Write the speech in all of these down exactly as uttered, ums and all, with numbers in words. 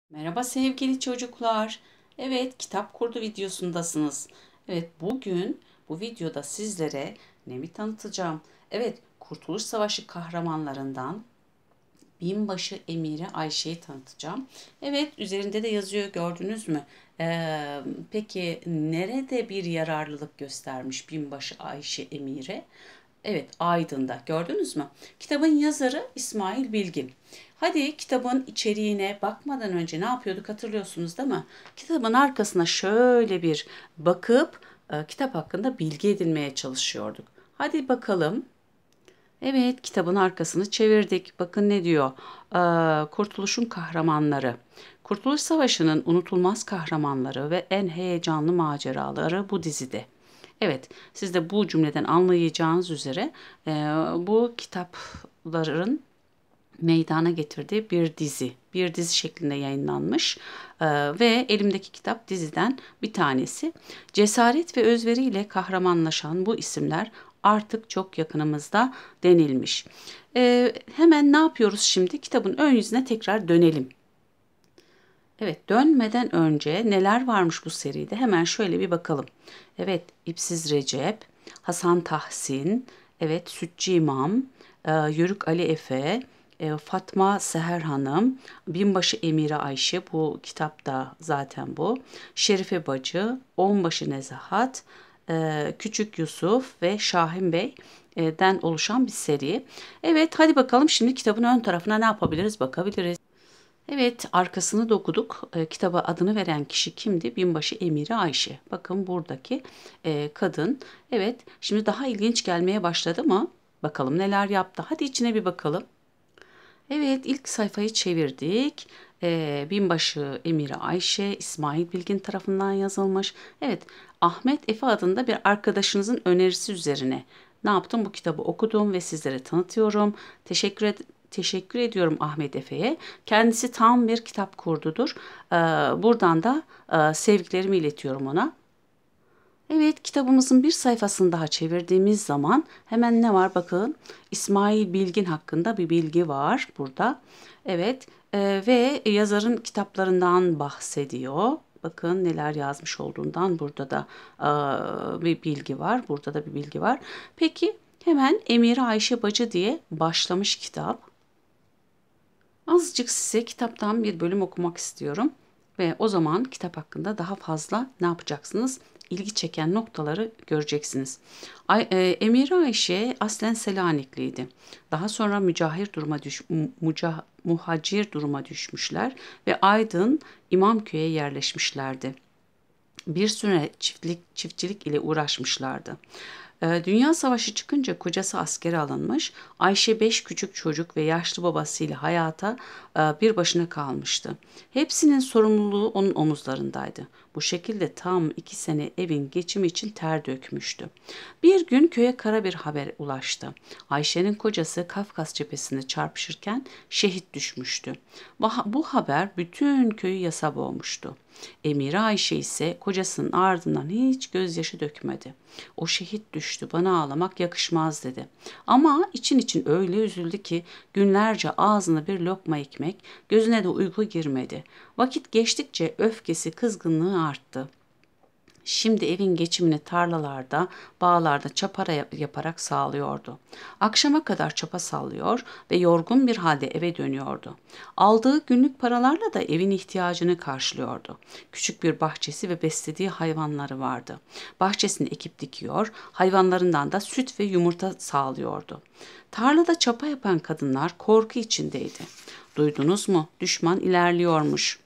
Merhaba sevgili çocuklar. Evet, kitap kurdu videosundasınız. Evet, bugün bu videoda sizlere nemi tanıtacağım. Evet, Kurtuluş Savaşı kahramanlarından binbaşı Emire Ayşe'yi tanıtacağım. Evet, üzerinde de yazıyor, gördünüz mü? Ee, peki nerede bir yararlılık göstermiş binbaşı Ayşe Emire? Evet, Aydın'da. Gördünüz mü? Kitabın yazarı İsmail Bilgin. Hadi kitabın içeriğine bakmadan önce ne yapıyorduk hatırlıyorsunuz değil mi? Kitabın arkasına şöyle bir bakıp e, kitap hakkında bilgi edinmeye çalışıyorduk. Hadi bakalım. Evet, kitabın arkasını çevirdik. Bakın ne diyor? Ee, Kurtuluş'un kahramanları. Kurtuluş Savaşı'nın unutulmaz kahramanları ve en heyecanlı maceraları bu dizide. Evet, siz de bu cümleden anlayacağınız üzere e, bu kitapların meydana getirdiği bir dizi. Bir dizi şeklinde yayınlanmış e, ve elimdeki kitap diziden bir tanesi. Cesaret ve özveriyle kahramanlaşan bu isimler artık çok yakınımızda denilmiş. E, hemen ne yapıyoruz şimdi? Kitabın ön yüzüne tekrar dönelim. Evet, dönmeden önce neler varmış bu seride hemen şöyle bir bakalım. Evet, İpsiz Recep, Hasan Tahsin, evet Sütçü İmam, e, Yörük Ali Efe, e, Fatma Seher Hanım, Binbaşı Emire Ayşe, bu kitapta zaten bu, Şerife Bacı, Onbaşı Nezahat, e, Küçük Yusuf ve Şahin Bey'den oluşan bir seri. Evet, hadi bakalım şimdi kitabın ön tarafına ne yapabiliriz, bakabiliriz. Evet, arkasını da okuduk. E, kitaba adını veren kişi kimdi? Binbaşı Emire Ayşe. Bakın buradaki e, kadın. Evet, şimdi daha ilginç gelmeye başladı mı? Bakalım neler yaptı. Hadi içine bir bakalım. Evet, ilk sayfayı çevirdik. E, Binbaşı Emire Ayşe, İsmail Bilgin tarafından yazılmış. Evet, Ahmet Efe adında bir arkadaşınızın önerisi üzerine ne yaptım? Bu kitabı okudum ve sizlere tanıtıyorum. Teşekkür ed Teşekkür ediyorum Ahmet Efe'ye. Kendisi tam bir kitap kurdudur. Ee, buradan da e, sevgilerimi iletiyorum ona. Evet, kitabımızın bir sayfasını daha çevirdiğimiz zaman hemen ne var bakın. İsmail Bilgin hakkında bir bilgi var burada. Evet, e, ve yazarın kitaplarından bahsediyor. Bakın neler yazmış olduğundan burada da e, bir bilgi var. Burada da bir bilgi var. Peki hemen Emire Ayşe Bacı diye başlamış kitap. Azıcık size kitaptan bir bölüm okumak istiyorum ve o zaman kitap hakkında daha fazla ne yapacaksınız? İlgi çeken noktaları göreceksiniz. Ay, e, Emire Ayşe aslen Selanikliydi. Daha sonra mücahir duruma düş, mucah, muhacir duruma düşmüşler ve Aydın İmamköy'e yerleşmişlerdi. Bir süre çiftlik, çiftçilik ile uğraşmışlardı. Ee, Dünya Savaşı çıkınca kocası askere alınmış. Ayşe beş küçük çocuk ve yaşlı babasıyla hayata e, bir başına kalmıştı. Hepsinin sorumluluğu onun omuzlarındaydı. Bu şekilde tam iki sene evin geçimi için ter dökmüştü. Bir gün köye kara bir haber ulaştı. Ayşe'nin kocası Kafkas cephesinde çarpışırken şehit düşmüştü. Bu haber bütün köyü yasa boğmuştu. Emire Ayşe ise kocasının ardından hiç gözyaşı dökmedi. O şehit düştü, bana ağlamak yakışmaz dedi. Ama için için öyle üzüldü ki günlerce ağzına bir lokma ekmek, gözüne de uyku girmedi. Vakit geçtikçe öfkesi, kızgınlığı arttı. Şimdi evin geçimini tarlalarda, bağlarda çapara yaparak sağlıyordu. Akşama kadar çapa sallıyor ve yorgun bir halde eve dönüyordu. Aldığı günlük paralarla da evin ihtiyacını karşılıyordu. Küçük bir bahçesi ve beslediği hayvanları vardı. Bahçesini ekip dikiyor, hayvanlarından da süt ve yumurta sağlıyordu. Tarlada çapa yapan kadınlar korku içindeydi. Duydunuz mu? Düşman ilerliyormuş.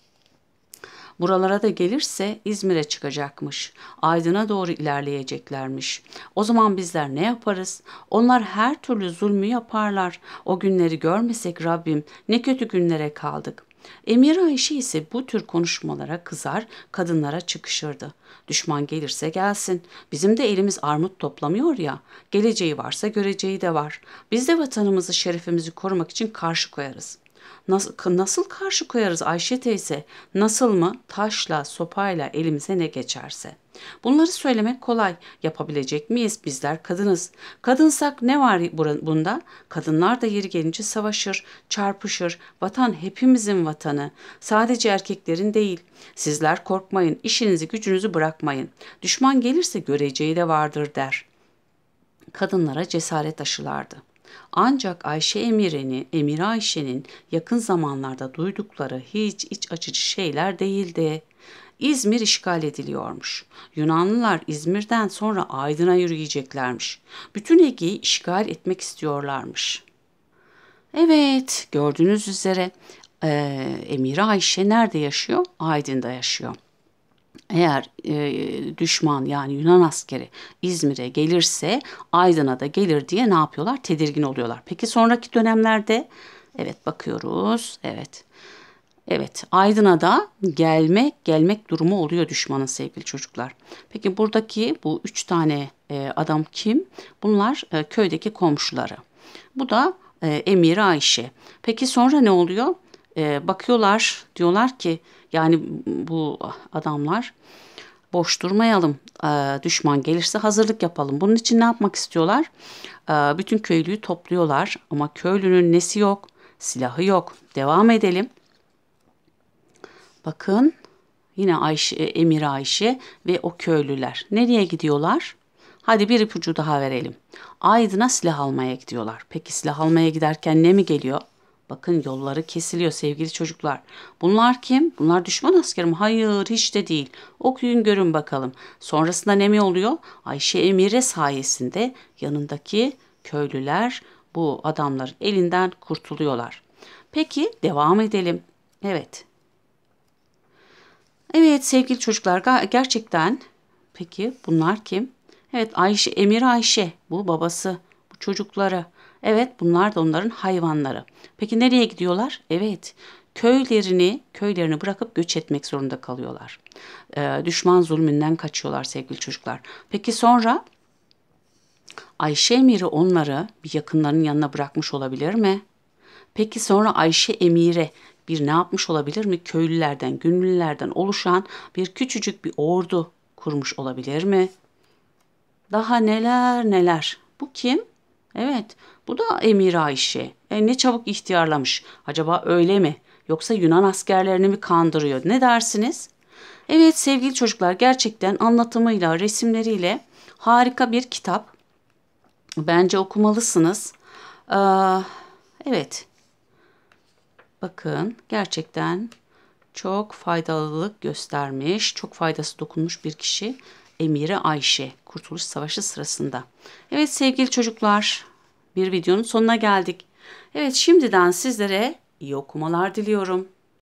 Buralara da gelirse İzmir'e çıkacakmış. Aydın'a doğru ilerleyeceklermiş. O zaman bizler ne yaparız? Onlar her türlü zulmü yaparlar. O günleri görmesek Rabbim ne kötü günlere kaldık. Emir Ayşe ise bu tür konuşmalara kızar, kadınlara çıkışırdı. Düşman gelirse gelsin. Bizim de elimiz armut toplamıyor ya. Geleceği varsa göreceği de var. Biz de vatanımızı, şerefimizi korumak için karşı koyarız. Nasıl, nasıl karşı koyarız Ayşe teyze? Nasıl mı? Taşla, sopayla elimize ne geçerse. Bunları söylemek kolay. Yapabilecek miyiz? Bizler kadınız. Kadınsak ne var bunda? Kadınlar da yeri gelince savaşır, çarpışır. Vatan hepimizin vatanı. Sadece erkeklerin değil. Sizler korkmayın, işinizi gücünüzü bırakmayın. Düşman gelirse göreceği de vardır der. Kadınlara cesaret aşılardı. Ancak Ayşe Emire'nin, Emire Ayşe'nin yakın zamanlarda duydukları hiç iç açıcı şeyler değildi. İzmir işgal ediliyormuş. Yunanlılar İzmir'den sonra Aydın'a yürüyeceklermiş. Bütün Ege'yi işgal etmek istiyorlarmış. Evet, gördüğünüz üzere e, Emire Ayşe nerede yaşıyor? Aydın'da yaşıyor. Eğer e, düşman yani Yunan askeri İzmir'e gelirse Aydın'a da gelir diye ne yapıyorlar? Tedirgin oluyorlar. Peki sonraki dönemlerde evet bakıyoruz. Evet. Evet, Aydın'a da gelmek gelmek durumu oluyor düşmanın sevgili çocuklar. Peki buradaki bu üç tane e, adam kim? Bunlar e, köydeki komşuları. Bu da e, Emire Ayşe. Peki sonra ne oluyor? E, bakıyorlar diyorlar ki yani bu adamlar boş durmayalım. E, düşman gelirse hazırlık yapalım. Bunun için ne yapmak istiyorlar? E, bütün köylüyü topluyorlar ama köylünün nesi yok? Silahı yok. Devam edelim. Bakın yine Ayşe, Emire Ayşe ve o köylüler. Nereye gidiyorlar? Hadi bir ipucu daha verelim. Aydın'a silah almaya gidiyorlar. Peki silah almaya giderken ne mi geliyor? Bakın yolları kesiliyor sevgili çocuklar. Bunlar kim? Bunlar düşman asker mi? Hayır hiç de değil. Okuyun görün bakalım. Sonrasında ne mi oluyor? Ayşe Emire sayesinde yanındaki köylüler bu adamların elinden kurtuluyorlar. Peki devam edelim. Evet. Evet sevgili çocuklar gerçekten peki bunlar kim? Evet Ayşe, Emir Ayşe bu babası bu çocukları. Evet bunlar da onların hayvanları. Peki nereye gidiyorlar? Evet köylerini köylerini bırakıp göç etmek zorunda kalıyorlar. Ee, düşman zulmünden kaçıyorlar sevgili çocuklar. Peki sonra Ayşe Emir'i onları bir yakınlarının yanına bırakmış olabilir mi? Peki sonra Ayşe Emire bir ne yapmış olabilir mi? Köylülerden, gönüllülerden oluşan bir küçücük bir ordu kurmuş olabilir mi? Daha neler neler. Bu kim? Evet, bu da Emir Ayşe. E, ne çabuk ihtiyarlamış. Acaba öyle mi? Yoksa Yunan askerlerini mi kandırıyor? Ne dersiniz? Evet sevgili çocuklar gerçekten anlatımıyla, resimleriyle harika bir kitap. Bence okumalısınız. Ee, evet. Bakın gerçekten çok faydalılık göstermiş, çok faydası dokunmuş bir kişi Emire Ayşe Kurtuluş Savaşı sırasında. Evet sevgili çocuklar bir videonun sonuna geldik. Evet şimdiden sizlere iyi okumalar diliyorum.